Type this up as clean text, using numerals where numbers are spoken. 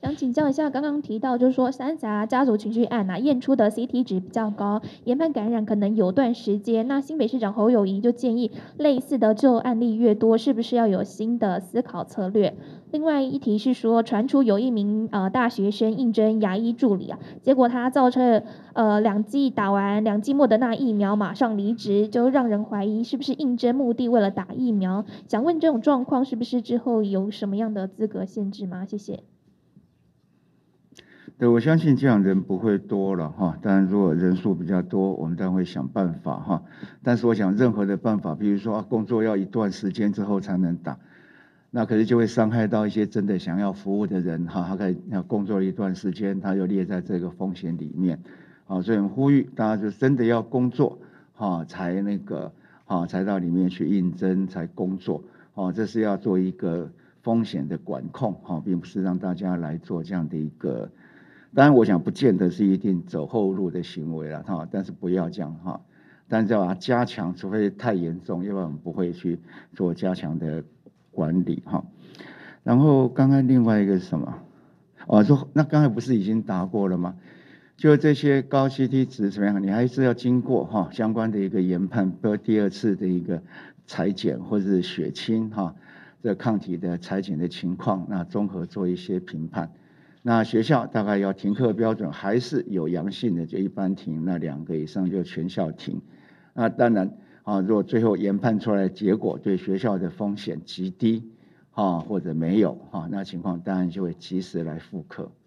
想请教一下，刚刚提到就是说三峡家族群聚案验出的 CT 值比较高，研判感染可能有段时间。那新北市长侯友宜就建议，类似的旧案例越多，是不是要有新的思考策略？另外一题是说，传出有一名大学生应征牙医助理结果他造成打完两剂莫德纳疫苗马上离职，就让人怀疑是不是应征目的为了打疫苗？想问这种状况是不是之后有什么样的资格限制吗？谢谢。 对，我相信这样人不会多了哈。当然，如果人数比较多，我们当然会想办法哈。但是我想，任何的办法，比如说工作要一段时间之后才能打，那可是就会伤害到一些真的想要服务的人哈。他可以要工作一段时间，他又列在这个风险里面。好，所以我们呼吁大家就真的要工作哈，才到里面去应征才工作。这是要做一个风险的管控哈，并不是让大家来做这样的一个。当然，我想不见得是一定走后路的行为了哈，但是不要这样哈，但是要把它加强，除非太严重，要不然我们不会去做加强的管理哈。然后刚刚另外一个是什么？说那刚才不是已经答过了吗？就这些高 CT 值怎么样，你还是要经过相关的一个研判，比如第二次的一个采检或者是血清这抗体的采检的情况，那综合做一些评判。那学校大概要停课标准还是有阳性的就一般停，那2个以上就全校停。那当然如果最后研判出来的结果对学校的风险极低或者没有那情况当然就会及时来复课。